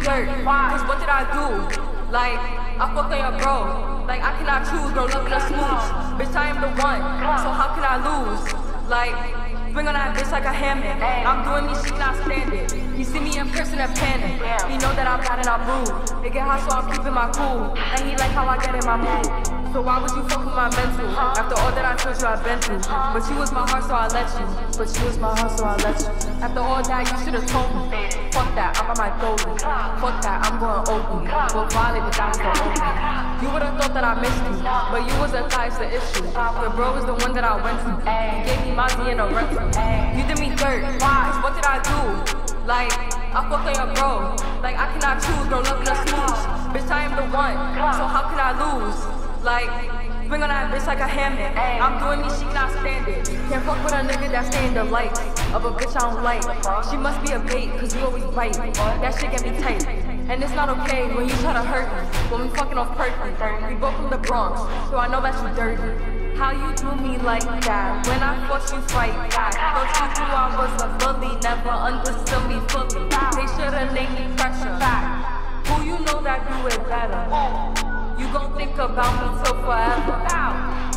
dirt. Cause what did I do? Like, I fucked on your bro. Like, I cannot choose, bro, looking a smooch. Bitch, I am the one, so how can I lose? Like, bring on that bitch like a hammock. I'm doing this shit, not stand it. He see me in person and panic. He know that I'm bad and I'm rude. It get hot, so I'm keeping my cool. And he like how I get in my mood. So why would you fuck with my mental? After all that I told you I've been through. But you was my heart, so I let you. But you was my heart, so I let you. After all that, you should've told me. Fuck that, I'm on my goalie. Fuck that, I'm going open. We'll violate the guys for open. You would've thought that I missed you, but you was a guy's the issue. Your bro is the one that I went to. You gave me my D and a rental. You did me dirt. Cause what did I do? Like, I fucked on your bro. Like, I cannot choose, bro, looking a smooch. Bitch, I am the one, so how can I lose? Like, bring on that bitch like a hammock. I'm doing this, she cannot stand it. Can't fuck with a nigga that stay in the light of a bitch I don't like. She must be a bait, cause you always bite. That shit get me tight. And it's not okay when you try to hurt me. When we fucking off purpose. We both from the Bronx, so I know that you dirty. How you do me like that? When I fought you fight back. Thought you knew I was a bully, never understood me fully. They should've made me pressure. Who you know that do it better? You gon' think about me till forever.